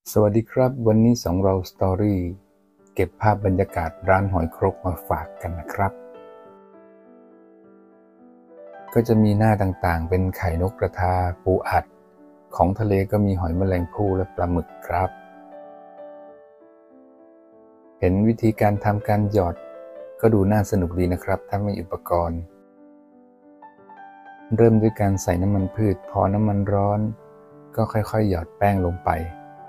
สวัสดีครับวันนี้สองเราสตอรี่เก็บภาพบรรยากาศร้านหอยครกมาฝากกันนะครับก็จะมีหน้าต่างๆเป็นไข่นกกระทาปูอัดของทะเลก็มีหอยแมลงภู่และปลาหมึกครับเห็นวิธีการทำการหยอดก็ดูน่าสนุกดีนะครับถ้ามีอุปกรณ์เริ่มด้วยการใส่น้ำมันพืชพอน้ำมันร้อนก็ค่อยๆหยอดแป้งลงไป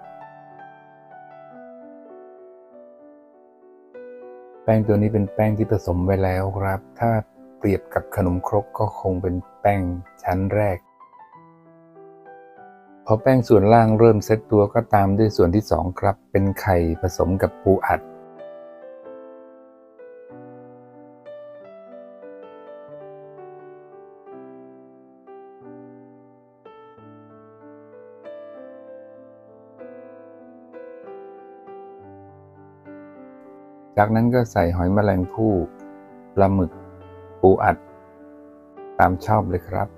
แป้งตัวนี้เป็นแป้งที่ผสมไว้แล้วครับถ้าเปรียบกับขนมครกก็คงเป็นแป้งชั้นแรกพอแป้งส่วนล่างเริ่มเซตตัวก็ตามด้วยส่วนที่2ครับเป็นไข่ผสมกับปูอัดจากนั้นก็ใส่หอยแมลงภู่ปลาหมึกปูอัดตามชอบเลยครับ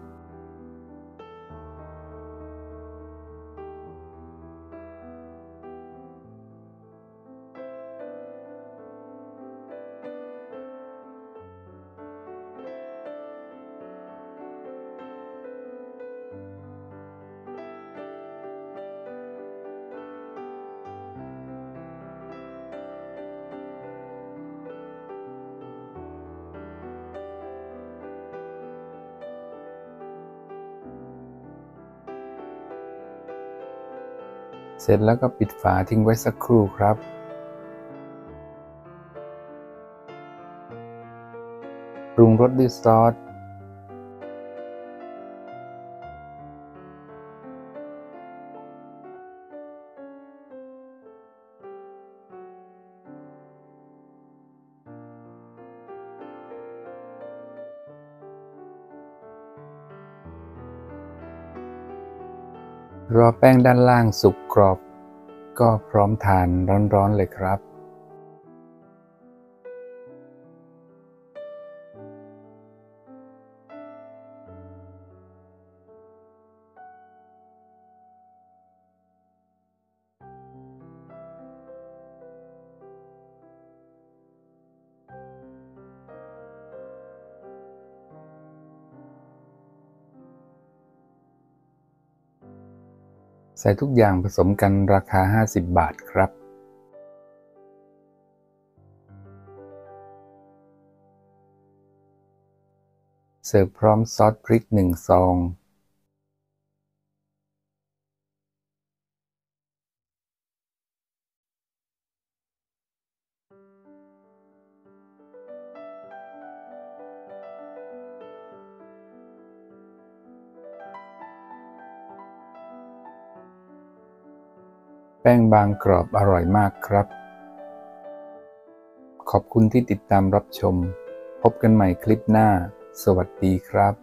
เสร็จแล้วก็ปิดฝาทิ้งไว้สักครู่ครับปรุงรสด้วยซอสรอแป้งด้านล่างสุกกรอบก็พร้อมทานร้อนๆเลยครับใส่ทุกอย่างผสมกันราคา50 บาทครับเสิร์ฟพร้อมซอสพริก1 ซองแป้งบางกรอบอร่อยมากครับขอบคุณที่ติดตามรับชมพบกันใหม่คลิปหน้าสวัสดีครับ